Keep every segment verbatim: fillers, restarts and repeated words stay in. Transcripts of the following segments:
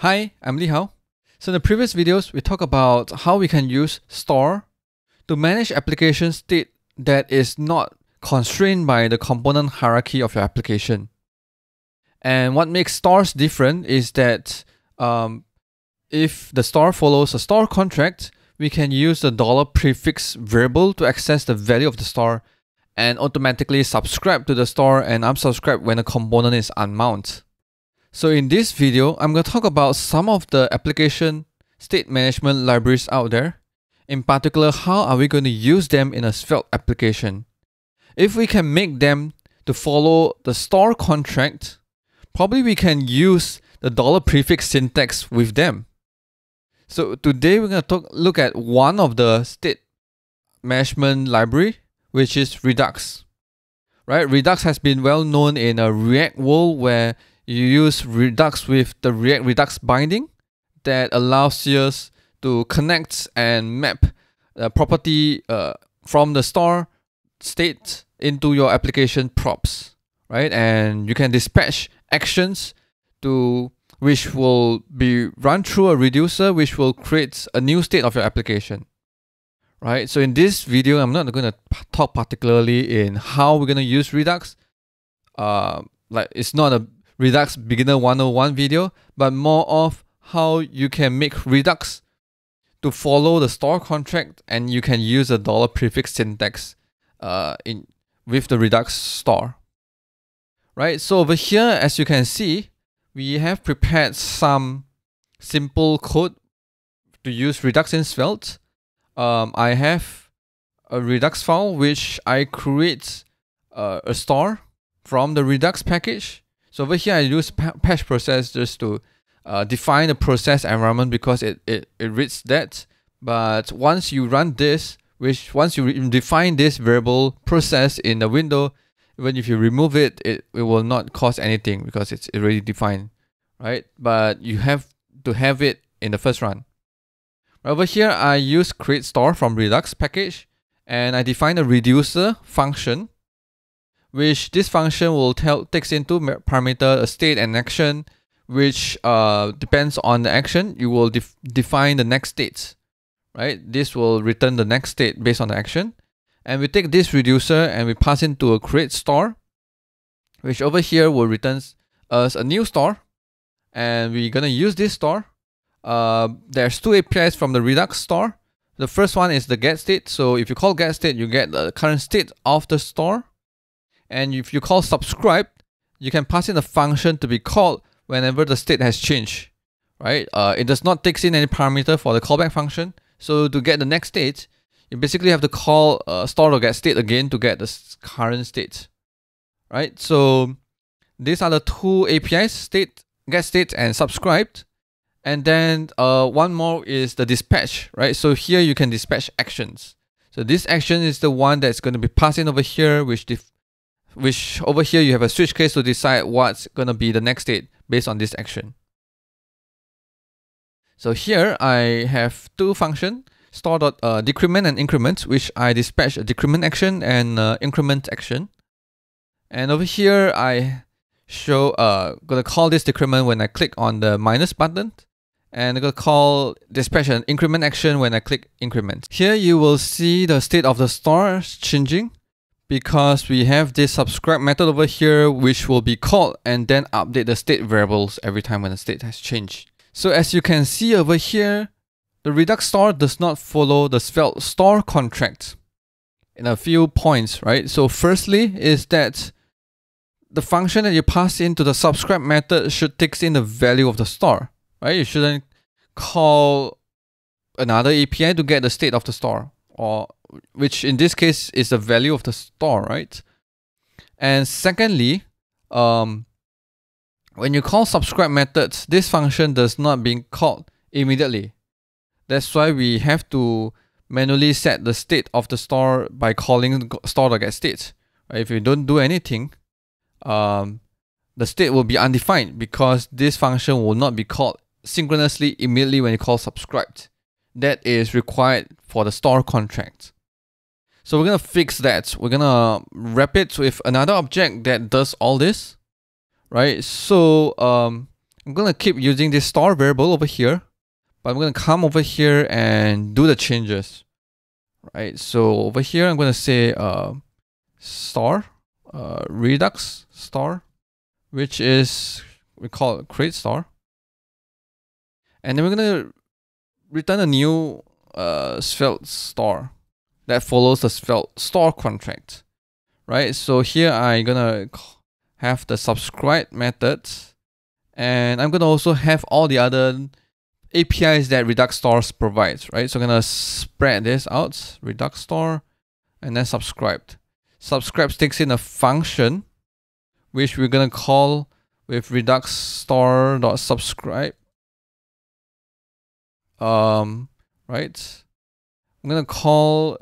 Hi, I'm Li Hao. So in the previous videos, we talked about how we can use Store to manage application state that is not constrained by the component hierarchy of your application. And what makes stores different is that um, if the store follows a store contract, we can use the dollar prefix variable to access the value of the store and automatically subscribe to the store and unsubscribe when a component is unmount. So in this video, I'm going to talk about some of the application state management libraries out there. In particular, how are we going to use them in a Svelte application? If we can make them to follow the store contract, probably we can use the dollar prefix syntax with them. So today we're going to talk, look at one of the state management library, which is Redux. Right? Redux has been well known in a React world where you use Redux with the React Redux binding that allows you to connect and map the property uh, from the store state into your application props, right? And you can dispatch actions to which will be run through a reducer, which will create a new state of your application, right? So in this video, I'm not going to talk particularly in how we're going to use Redux. Uh, like it's not a Redux Beginner one oh one video, but more of how you can make Redux to follow the store contract, and you can use a dollar prefix syntax uh, in with the Redux store. Right, so over here, as you can see, we have prepared some simple code to use Redux in Svelte. Um, I have a Redux file which I create uh, a store from the Redux package. So over here, I use patch process just to uh, define the process environment because it, it, it reads that. But once you run this, which once you define this variable process in the window, even if you remove it, it, it will not cause anything because it's already defined, right? But you have to have it in the first run. Over here, I use create store from Redux package, and I define a reducer function, which this function will tell takes into parameter a state and action, which uh, depends on the action. You will def define the next state, right? This will return the next state based on the action. And we take this reducer and we pass into a create store, which over here will return us a new store. And we're going to use this store. Uh, there's two A P Is from the Redux store. The first one is the get state. So if you call get state, you get the current state of the store. And if you call subscribe, you can pass in a function to be called whenever the state has changed, right? Uh, it does not take in any parameter for the callback function. So to get the next state, you basically have to call uh, store or get state again to get the current state, right? So these are the two A P Is, state, get state, and subscribed. And then uh, one more is the dispatch, right? So here you can dispatch actions. So this action is the one that's going to be passed in over here, which def which over here you have a switch case to decide what's going to be the next state based on this action. So here I have two functions, store dot uh, decrement and increment, which I dispatch a decrement action and uh, increment action. And over here I show uh gonna call this decrement when I click on the minus button, and I'm gonna call dispatch an increment action when I click increment. Here you will see the state of the store changing, because we have this subscribe method over here, which will be called and then update the state variables every time when the state has changed. So as you can see over here, the Redux store does not follow the Svelte store contract in a few points, right? So firstly is that the function that you pass into the subscribe method should take in the value of the store, right? You shouldn't call another A P I to get the state of the store, or which in this case is the value of the store, right? And secondly, um, when you call subscribe methods, this function does not being called immediately. That's why we have to manually set the state of the store by calling store.getState. Right? If you don't do anything, um, the state will be undefined because this function will not be called synchronously immediately when you call subscribed. That is required for the store contract. So we're going to fix that. We're going to wrap it with another object that does all this, right? So um, I'm gonna keep using this store variable over here, but I'm gonna come over here and do the changes. Right, so over here I'm gonna say uh, store uh, Redux store, which is we call it create store, and then we're gonna return a new uh, Svelte store that follows the Svelte store contract. Right, so here I'm gonna have the subscribe method, and I'm gonna also have all the other A P Is that Redux stores provides, right? So I'm gonna spread this out, Redux store, and then subscribed. Subscribe takes in a function, which we're gonna call with Redux store.subscribe. Um, right? I'm gonna call,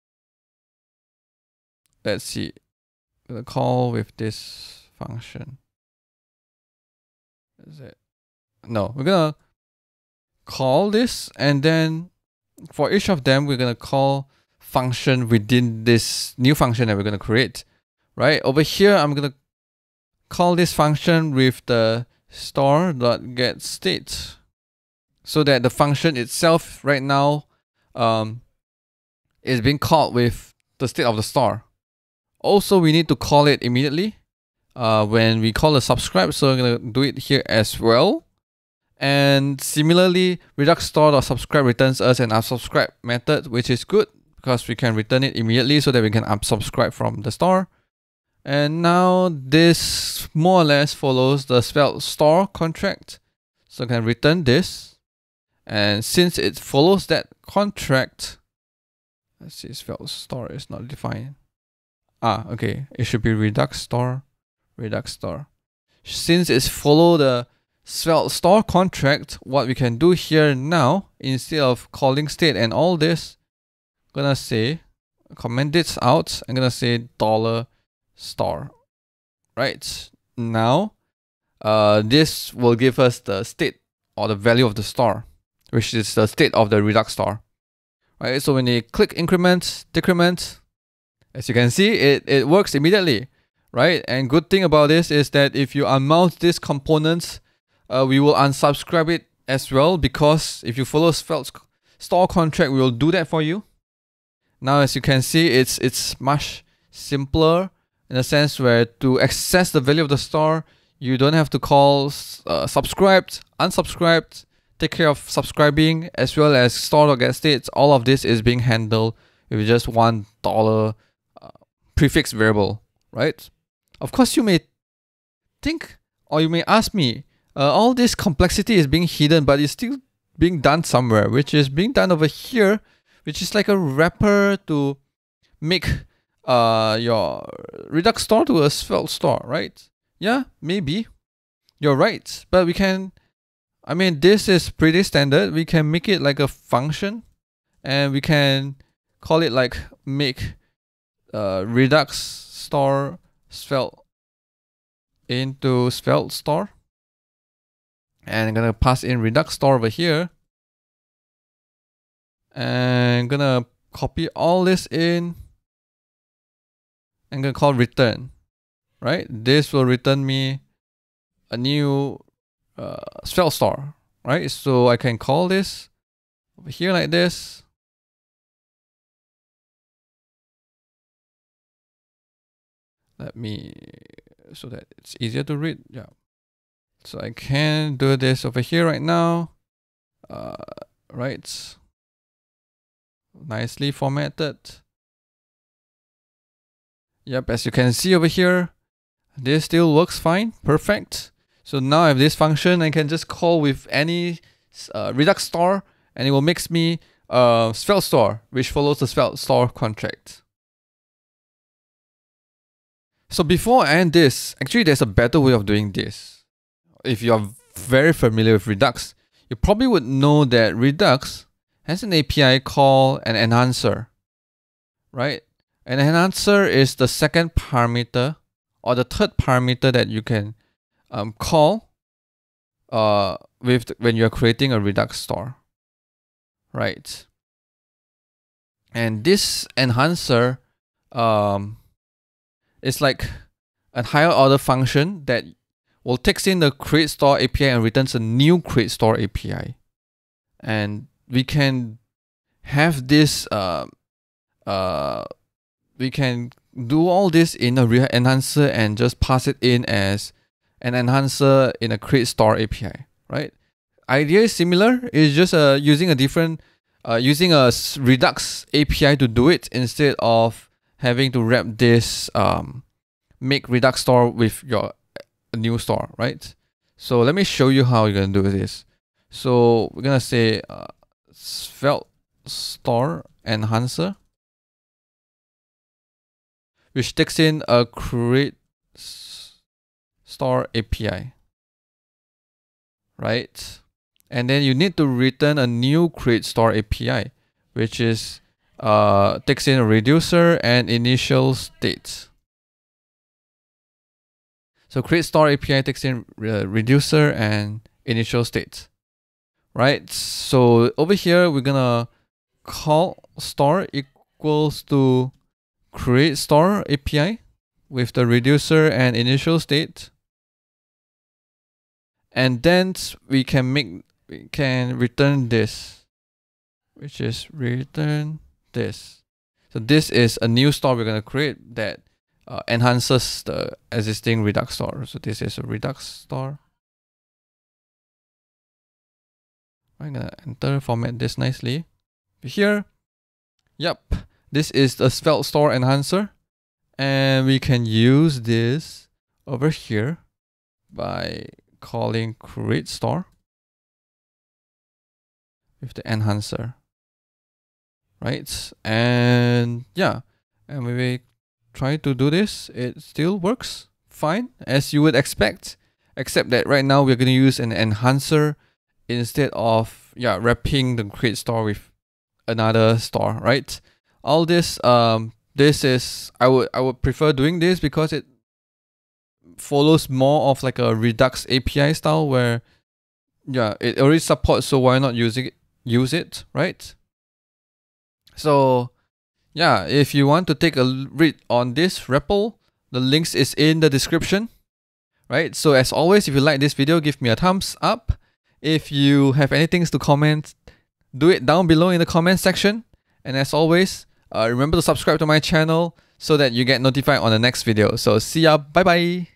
let's see, I'm gonna call with this function. Is it? No, we're gonna call this, and then for each of them we're going to call function within this new function that we're going to create. Right over here I'm going to call this function with the store.getState, so that the function itself right now um, is being called with the state of the store. Also, we need to call it immediately uh, when we call the subscribe, so I'm going to do it here as well. And similarly, Redux store.subscribe returns us an unsubscribe method, which is good because we can return it immediately so that we can unsubscribe from the store. And now this more or less follows the Svelte store contract. So I can return this. And since it follows that contract, let's see, Svelte store is not defined. Ah, okay. It should be Redux store, Redux store. Since it's follow the Svelte store contract, what we can do here now, instead of calling state and all this, I'm gonna say, comment this out, I'm gonna say dollar store. Right, now, uh, this will give us the state or the value of the store, which is the state of the Redux store. Right, so when you click increment, decrement, as you can see, it, it works immediately. Right, and good thing about this is that if you unmount these components, Uh, we will unsubscribe it as well, because if you follow Svelte store contract, we will do that for you. Now, as you can see, it's it's much simpler in a sense where to access the value of the store, you don't have to call uh, subscribed, unsubscribed, take care of subscribing, as well as store.getState. All of this is being handled with just one dollar uh, prefix variable, right? Of course, you may think, or you may ask me, Uh, all this complexity is being hidden, but it's still being done somewhere, which is being done over here, which is like a wrapper to make uh, your Redux store to a Svelte store, right? Yeah, maybe. You're right. But we can, I mean, this is pretty standard. We can make it like a function, and we can call it like make uh, Redux store Svelte into Svelte store. And I'm gonna pass in Redux store over here. And I'm gonna copy all this in. I'm gonna call return. Right? This will return me a new uh, Svelte store. Right? So I can call this over here like this. Let me, so that it's easier to read. Yeah. So I can do this over here right now. Uh, right. Nicely formatted. Yep, as you can see over here, this still works fine. Perfect. So now I have this function, I can just call with any uh, Redux store, and it will make me a uh, Svelte store, which follows the Svelte store contract. So before I end this, actually there's a better way of doing this. If you are very familiar with Redux, you probably would know that Redux has an A P I called an enhancer, right? An enhancer is the second parameter or the third parameter that you can um, call uh, with the, when you're creating a Redux store, right? And this enhancer um, is like a higher order function that will takes in the create store A P I and returns a new create store A P I. And we can have this, uh, uh, we can do all this in a React enhancer and just pass it in as an enhancer in a create store A P I, right? Idea is similar. It's just uh, using a different, uh, using a Redux A P I to do it instead of having to wrap this, um, make Redux store with your new store, right? So let me show you how you're gonna do this. So we're gonna say uh, Svelte Store enhancer, which takes in a create store A P I, right? And then you need to return a new create store A P I, which is uh, takes in a reducer and initial state. So create store A P I takes in uh, reducer and initial state, right? So over here, we're gonna call store equals to create store A P I with the reducer and initial state. And then we can make, we can return this, which is return this. So this is a new store we're gonna create that uh, enhances the existing Redux store. So this is a Redux store. I'm gonna enter, format this nicely. Here, yep, this is the Svelte Store enhancer, and we can use this over here by calling create store with the enhancer, right? And yeah, and when we try to do this, it still works fine as you would expect, except that right now we're going to use an enhancer instead of yeah wrapping the create store with another store, right? All this um this is I would I would prefer doing this because it follows more of like a Redux A P I style where yeah it already supports, so why not using it use it, right? So yeah, if you want to take a read on this R E P L, the links is in the description, right? So as always, if you like this video, give me a thumbs up. If you have anything to comment, do it down below in the comment section. And as always, uh, remember to subscribe to my channel so that you get notified on the next video. So see ya, bye bye.